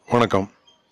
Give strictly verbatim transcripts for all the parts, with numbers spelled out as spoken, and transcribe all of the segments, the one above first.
வணக்கம்.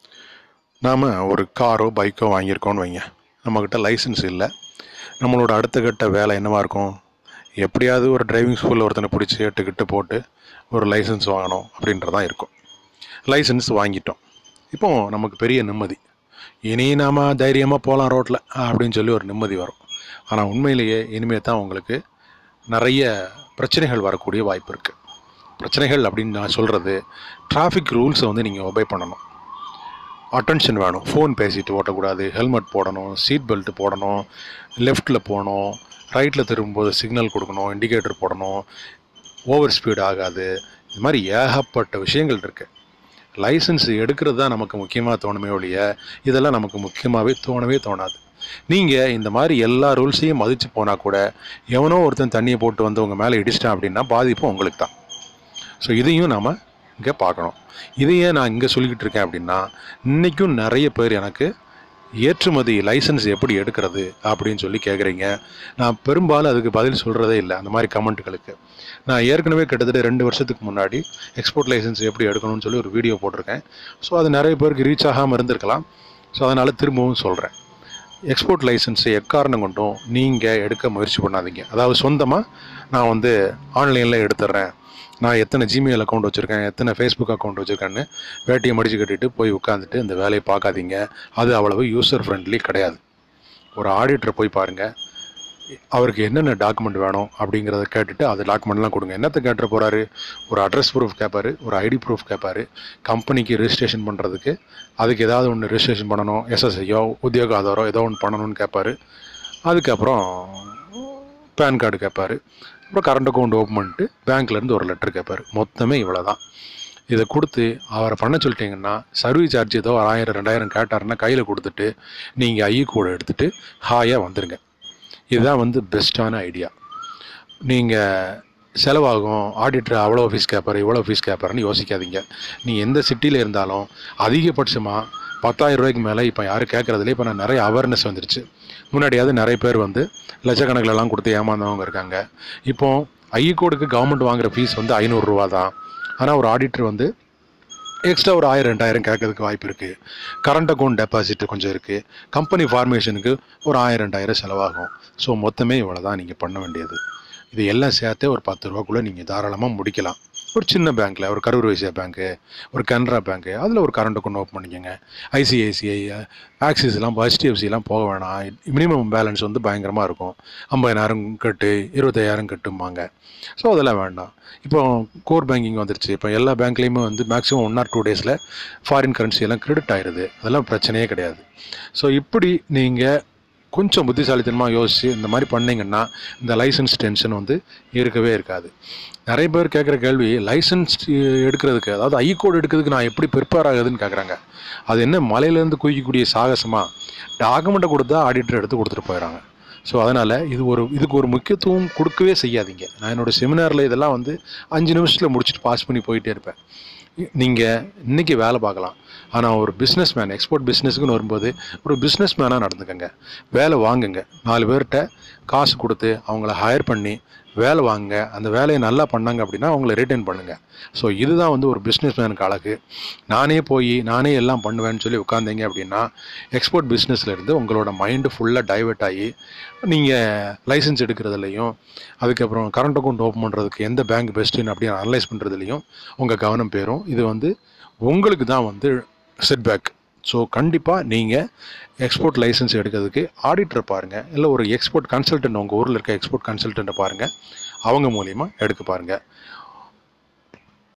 நாம் ஒரு காரோ பைக்கோ வாங்கியிருக்கோன்னு வைங்க. நம்மக்கிட்ட லைசன்ஸ் இல்லை. நம்மளோட அடுத்த கட்ட வேலை என்னவாக இருக்கும்? எப்படியாவது ஒரு டிரைவிங் ஸ்கூலில் ஒருத்தனை பிடிச்சி எட்டுக்கிட்டு போட்டு ஒரு லைசன்ஸ் வாங்கணும் அப்படின்றதான் இருக்கும். லைசன்ஸ் வாங்கிட்டோம். இப்போ நமக்கு பெரிய நிம்மதி. இனி நாம் தைரியமாக போகலாம் ரோட்டில் அப்படின்னு சொல்லி ஒரு நிம்மதி வரும். ஆனால் உண்மையிலேயே இனிமேல் தான் உங்களுக்கு நிறைய பிரச்சனைகள் வரக்கூடிய வாய்ப்பு இருக்குது. பிரச்சனைகள் அப்படின்னு நான் சொல்கிறது, டிராஃபிக் ரூல்ஸை வந்து நீங்கள் ஒபே பண்ணணும். அட்டென்ஷன் வேணும். ஃபோன் பேசிட்டு ஓட்டக்கூடாது, ஹெல்மெட் போடணும், சீட் பெல்ட் போடணும், லெஃப்ட்டில் போகணும், ரைட்டில் திரும்பும்போது சிக்னல் கொடுக்கணும், இண்டிகேட்டர் போடணும், ஓவர் ஸ்பீட் ஆகாது. இது மாதிரி ஏகப்பட்ட விஷயங்கள் இருக்குது. லைசன்ஸ் எடுக்கிறது தான் நமக்கு முக்கியமாக தோணுமே ஒழிய இதெல்லாம் நமக்கு முக்கியமாகவே தோணவே தோணாது. நீங்கள் இந்த மாதிரி எல்லா ரூல்ஸையும் மதித்து போனால் கூட எவனோ ஒருத்தன் தண்ணியை போட்டு வந்து உங்கள் மேலே இடிச்சிட்டான் அப்படின்னா பாதிப்பு உங்களுக்கு தான். ஸோ இதையும் நாம் இங்கே பார்க்கணும். இதையே நான் இங்கே சொல்லிக்கிட்டு இருக்கேன் அப்படின்னா, இன்றைக்கும் நிறைய பேர் எனக்கு ஏற்றுமதி லைசன்ஸ் எப்படி எடுக்கிறது அப்படின்னு சொல்லி கேட்குறீங்க. நான் பெரும்பாலும் அதுக்கு பதில் சொல்கிறதே இல்லை அந்த மாதிரி கமெண்ட்டுகளுக்கு. நான் ஏற்கனவே கிட்டத்தட்ட ரெண்டு வருஷத்துக்கு முன்னாடி எக்ஸ்போர்ட் லைசன்ஸ் எப்படி எடுக்கணும்னு சொல்லி ஒரு வீடியோ போட்டிருக்கேன். ஸோ அது நிறைய பேருக்கு ரீச் ஆகாமல் இருந்திருக்கலாம். ஸோ அதனால் திரும்பவும் சொல்கிறேன். எக்ஸ்போர்ட் லைசன்ஸை எக்காரணம் கொண்டும் நீங்கள் எடுக்க முயற்சி பண்ணாதீங்க. அதாவது சொந்தமாக நான் வந்து ஆன்லைனில் எடுத்துட்றேன், நான் எத்தனை ஜிமெயில் அக்கௌண்ட் வச்சுருக்கேன், எத்தனை ஃபேஸ்புக் அக்கௌண்ட் வச்சுருக்கேன்னு வேட்டியை மடித்து கட்டிட்டு போய் உட்காந்துட்டு இந்த வேலையை பார்க்காதீங்க. அது அவ்வளவு யூசர் ஃப்ரெண்ட்லி கிடையாது. ஒரு ஆடிட்டரை போய் பாருங்கள். அவருக்கு என்னென்ன டாக்குமெண்ட் வேணும் அப்படிங்கிறத கேட்டுட்டு அது டாக்குமெண்ட்லாம் கொடுங்க. என்னத்தை கேட்டுற போகிறாரு? ஒரு அட்ரஸ் ப்ரூஃப் கேட்பார், ஒரு ஐடி ப்ரூஃப் கேட்பார். கம்பெனிக்கு ரெஜிஸ்ட்ரேஷன் பண்ணுறதுக்கு அதுக்கு ஏதாவது ஒன்று ரெஜிஸ்ட்ரேஷன் பண்ணணும், எஸ்எஸ்ஐயோ உத்தியோக ஆதாரோ ஏதோ ஒன்று பண்ணணும்னு கேட்பார். அதுக்கப்புறம் பேன் கார்டு கேட்பார். அப்புறம் கரண்ட் அக்கௌண்ட் ஓப்பன் பண்ணிட்டு பேங்க்லேருந்து ஒரு லெட்டர் கேட்பார். மொத்தமே இவ்வளோ தான். இதை கொடுத்து அவரை பண்ண சொல்லிட்டீங்கன்னா சர்வீஸ் சார்ஜ் ஏதோ ஒரு ஆயிரம் ரெண்டாயிரம் கேட்டாருன்னா கையில் கொடுத்துட்டு நீங்கள் ஐ கோடு எடுத்துகிட்டு ஹாயாக வந்துடுங்க. இதுதான் வந்து பெஸ்ட்டான ஐடியா. நீங்கள் செலவாகும், ஆடிட்டர் அவ்வளோ ஃபீஸ் கேட்பார் இவ்வளோ ஃபீஸ் கேட்பாருன்னு யோசிக்காதீங்க. நீங்கள் எந்த சிட்டியில் இருந்தாலும் அதிகபட்சமாக பத்தாயிரம் ரூபாய்க்கு மேலே இப்போ யாரும் கேட்குறதுலே இப்போ நான் நிறைய அவேர்னஸ் வந்துருச்சு. முன்னாடியாவது நிறைய பேர் வந்து லட்சக்கணக்கிலலாம் கொடுத்து ஏமாந்தவங்க இருக்காங்க. இப்போது ஐ கோடுக்கு கவர்மெண்ட் வாங்குகிற ஃபீஸ் வந்து ஐநூறுரூவா தான். ஆனால் ஒரு ஆடிட்டர் வந்து எக்ஸ்ட்ரா ஒரு ஆயிரம் ரெண்டாயிரம் கேட்கறதுக்கு வாய்ப்பு இருக்குது. கரண்ட் அக்கௌண்ட் டெபாசிட் கொஞ்சம் இருக்குது. கம்பெனி ஃபார்மேஷனுக்கு ஒரு ஆயிரம் ரெண்டாயிரம் செலவாகும். ஸோ மொத்தமே இவ்வளோ தான் நீங்கள் பண்ண வேண்டியது. இது எல்லாம் சேர்த்து ஒரு பத்து ரூபாக்குள்ளே நீங்கள் தாராளமாக முடிக்கலாம். ஒரு சின்ன பேங்க்கில், ஒரு கரூர் வைசியா பேங்க்கு, ஒரு கனரா பேங்க்கு, அதில் ஒரு கரண்ட் அக்கௌண்ட் ஓப்பன் பண்ணிக்கோங்க. ஐசிஐசிஐ, ஆக்சிஸ்லாம், ஹெச்டிஎஃப்சிலாம் போக வேணாம். மினிமம் பேலன்ஸ் வந்து பயங்கரமாக இருக்கும். ஐம்பதாயிரம் கட்டு, இருபத்தாயிரம் கட்டும்பாங்க. ஸோ அதெல்லாம் வேண்டாம். இப்போ கோர் பேங்கிங் வந்துருச்சு. இப்போ எல்லா பேங்க்லேயுமே வந்து மேக்ஸிமம் ஒன் ஆர் டூ டேஸில் ஃபாரின் கரன்சி எல்லாம் கிரெடிட் ஆயிடுது. அதெல்லாம் பிரச்சனையே கிடையாது. ஸோ இப்படி நீங்கள் கொஞ்சம் புத்திசாலித்தனமாக யோசித்து இந்த மாதிரி பண்ணிங்கன்னா இந்த லைசன்ஸ் டென்ஷன் வந்து இருக்கவே இருக்காது. நிறைய பேர் கேட்குற கேள்வி, லைசன்ஸ் எடுக்கிறதுக்கு, அதாவது ஐ கோடு எடுக்கிறதுக்கு நான் எப்படி ப்ரிப்பேர் ஆகுதுன்னு கேட்குறாங்க. அது என்ன மலையிலேருந்து குதிக்கக்கூடிய சாகசமாக? டாக்குமெண்ட்டை கொடுத்தா ஆடிட்டர் எடுத்து கொடுத்துட்டு போயிடறாங்க. ஸோ அதனால் இது ஒரு இதுக்கு ஒரு முக்கியத்துவம் கொடுக்கவே செய்யாதீங்க. நான் என்னோடய செமினாரில் இதெல்லாம் வந்து அஞ்சு நிமிஷத்தில் முடிச்சுட்டு பாஸ் பண்ணி போயிட்டே இருப்பேன். நீங்கள் இன்றைக்கி வேலை பார்க்கலாம், ஆனால் ஒரு பிஸ்னஸ் மேன், எக்ஸ்போர்ட் பிஸ்னஸுக்குன்னு வரும்போது ஒரு பிஸ்னஸ் மேனாக நடந்துக்கங்க. வேலை வாங்குங்க. நாலு பேர்கிட்ட காசு கொடுத்து அவங்கள ஹையர் பண்ணி வேலை வாங்குங்க. அந்த வேலையை நல்லா பண்ணாங்க அப்படின்னா அவங்கள ரிட்டைன் பண்ணுங்கள். ஸோ இதுதான் வந்து ஒரு பிஸ்னஸ் மேனுக்கு அழகு. நானே போய் நானே எல்லாம் பண்ணுவேன்னு சொல்லி உட்காந்தீங்க அப்படின்னா எக்ஸ்போர்ட் பிஸ்னஸ்லேருந்து உங்களோட மைண்டு ஃபுல்லாக டைவெர்ட் ஆகி நீங்கள் லைசன்ஸ் எடுக்கிறதுலையும் அதுக்கப்புறம் கரண்ட் அக்கௌண்ட் ஓப்பன் பண்ணுறதுக்கு எந்த பேங்க் பெஸ்ட்டுன்னு அப்படின்னு அனலைஸ் பண்ணுறதுலையும் உங்கள் கவனம் போயிடும். இது வந்து உங்களுக்கு தான் வந்து செட்பேக். ஸோ கண்டிப்பாக நீங்கள் எக்ஸ்போர்ட் லைசன்ஸ் எடுக்கிறதுக்கு ஆடிட்டரை பாருங்கள், இல்லை ஒரு எக்ஸ்போர்ட் கன்சல்டன்ட், உங்கள் ஊரில் இருக்க எக்ஸ்போர்ட் கன்சல்டண்ட்டை பாருங்கள், அவங்க மூலிமா எடுக்க பாருங்கள்.